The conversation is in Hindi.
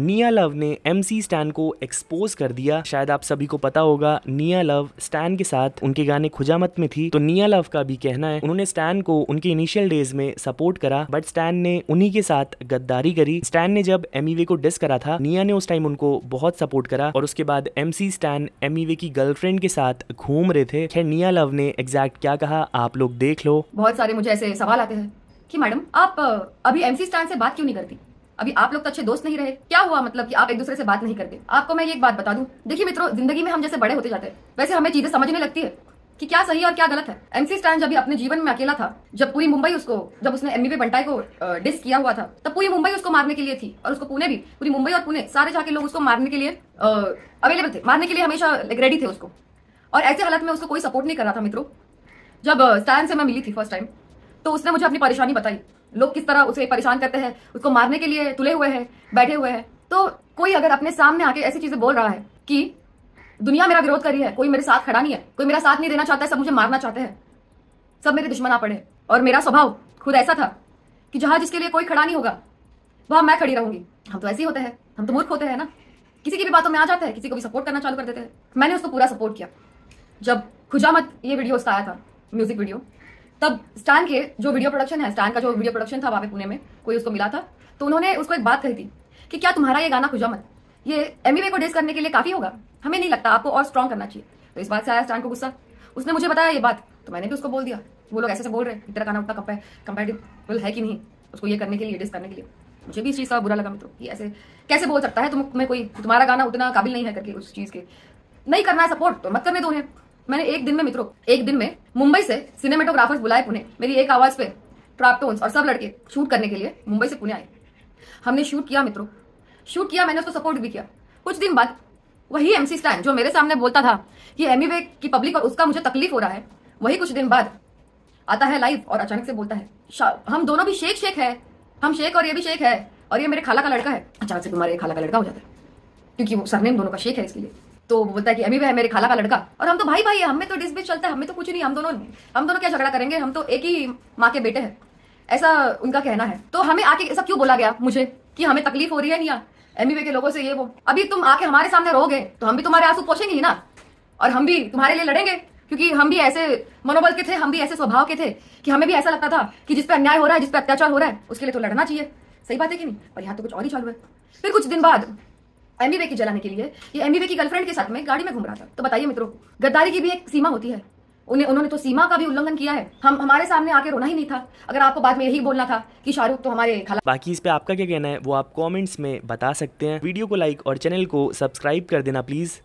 निया लव ने MC स्टैन को एक्सपोज कर दिया। शायद आप सभी को पता होगा निया लव स्टैन के साथ उनके गाने खुजामत में थी। तो निया लव का भी कहना है उन्होंने स्टैन को उनके इनिशियल डेज में सपोर्ट करा, बट स्टैन ने उन्हीं के साथ गद्दारी करी। स्टैन ने जब एमिवे को डिस करा था, निया ने उस टाइम उनको बहुत सपोर्ट करा और उसके बाद MC स्टैन एमिवे की गर्लफ्रेंड के साथ घूम रहे थे। खैर निया लव ने एग्जैक्ट क्या कहा आप लोग देख लो। बहुत सारे मुझे ऐसे सवाल आते हैं कि मैडम आप अभी MC स्टैन से बात क्यों नहीं करती? अभी आप लोग तो अच्छे दोस्त नहीं रहे, क्या हुआ मतलब कि आप एक दूसरे से बात नहीं करते? आपको मैं ये एक बात बता दूं, देखिए मित्रों, जिंदगी में हम जैसे बड़े होते जाते हैं वैसे हमें चीजें समझने लगती है कि क्या सही और क्या गलत है। MC स्टैन जब भी अपने जीवन में अकेला था, जब पूरी मुंबई उसको, जब उसने एमिवे बंटाई को डिस किया हुआ था, तब पूरी मुंबई उसको मारने के लिए थी और उसको पुणे भी, पूरी मुंबई और पुणे सारे जाके लोग उसको मारने के लिए अवेलेबल थे, मारने के लिए हमेशा रेडी थे उसको। और ऐसे हालत में उसको कोई सपोर्ट नहीं कर रहा था। मित्रों, जब स्टैन से मैं मिली थी फर्स्ट टाइम, तो उसने मुझे अपनी परेशानी बताई, लोग किस तरह उसे परेशान करते हैं, उसको मारने के लिए तुले हुए हैं, बैठे हुए हैं। तो कोई अगर अपने सामने आके ऐसी चीजें बोल रहा है कि दुनिया मेरा विरोध कर रही है, कोई मेरे साथ खड़ा नहीं है, कोई मेरा साथ नहीं देना चाहता है, सब मुझे मारना चाहते हैं, सब मेरे दुश्मन आ पड़े। और मेरा स्वभाव खुद ऐसा था कि जहां जिसके लिए कोई खड़ा नहीं होगा वहां मैं खड़ी रहूंगी। हम तो ऐसे ही होते हैं, हम तो मूर्ख होते हैं ना, किसी की भी बातों में आ जाते हैं, किसी को भी सपोर्ट करना चालू कर देते हैं। मैंने उसको पूरा सपोर्ट किया। जब खुजामत ये वीडियो उसका आया था, म्यूजिक वीडियो, तब स्टैन के जो वीडियो प्रोडक्शन है, स्टैन का जो वीडियो प्रोडक्शन था वहां पे पुणे में, कोई उसको मिला था, तो उन्होंने उसको एक बात कही थी कि क्या तुम्हारा ये गाना खुजामत ये एमिवे को डिस करने के लिए काफी होगा? हमें नहीं लगता, आपको और स्ट्रॉन्ग करना चाहिए। तो इस बात से आया स्टैन को गुस्सा, उसने मुझे बताया ये बात, तो मैंने भी उसको बोल दिया वो लोग ऐसे बोल रहे हैं, तेरा गाना उतना कंपैटिबल है कि नहीं उसको ये करने के लिए, डिस करने के लिए। मुझे भी इस चीज का बुरा लगा मित्रों, कि ऐसे कैसे बोल सकता है तुम्हें कोई, तुम्हारा गाना उतना काबिल नहीं है करके, उस चीज के नहीं करना है सपोर्ट तो मत करने दो उन्हें। मैंने एक दिन में मित्रों, एक दिन में मुंबई से सिनेमेटोग्राफर्स बुलाए पुणे, मेरी एक आवाज पे ट्रैपटोन्स और सब लड़के शूट करने के लिए मुंबई से पुणे आए। हमने शूट किया मित्रों, शूट किया, मैंने उसको सपोर्ट भी किया। कुछ दिन बाद वही MC स्टैन जो मेरे सामने बोलता था कि एमिवे की पब्लिक और उसका मुझे तकलीफ हो रहा है, वही कुछ दिन बाद आता है लाइव और अचानक से बोलता है हम दोनों भी शेख है, हम शेख और ये भी शेख है और ये मेरे खाला का लड़का है। अचानक से तुम्हारे खाला का लड़का हो जाता है क्योंकि वो सरनेम दोनों का शेख है, इसके लिए। तो वो बोलता है कि एमिवे है मेरे खाला का लड़का और हम तो भाई भाई है, हमें तो डिस बिस चलता है, हमें तो कुछ नहीं, हम दोनों क्या झगड़ा करेंगे, हम तो एक ही माँ के बेटे हैं, ऐसा उनका कहना है। तो हमें आके ऐसा क्यों बोला गया मुझे कि हमें तकलीफ हो रही है निया एमिवे के लोगों से, ये वो। अभी तुम आके हमारे सामने रहोगे तो हम भी तुम्हारे आंसू पोंछेंगे ही ना, और हम भी तुम्हारे लिए लड़ेंगे, क्योंकि हम भी ऐसे मनोबल के थे, हम भी ऐसे स्वभाव के थे कि हमें भी ऐसा लगता था कि जिस पे अन्याय हो रहा है, जिस पे अत्याचार हो रहा है, उसके लिए तो लड़ना चाहिए। सही बात है कि नहीं? पर यहाँ तो कुछ और ही चालू है। फिर कुछ दिन बाद एमिवे की जलाने के लिए ये एमिवे की गर्लफ्रेंड के साथ में गाड़ी में घूम रहा था। तो बताइए मित्रों, गद्दारी की भी एक सीमा होती है, उन्होंने तो सीमा का भी उल्लंघन किया है। हमारे सामने आके रोना ही नहीं था, अगर आपको बाद में यही बोलना था कि शाहरुख तो हमारे खाला। बाकी इस पे आपका क्या कहना है वो आप कमेंट्स में बता सकते हैं। वीडियो को लाइक और चैनल को सब्सक्राइब कर देना प्लीज।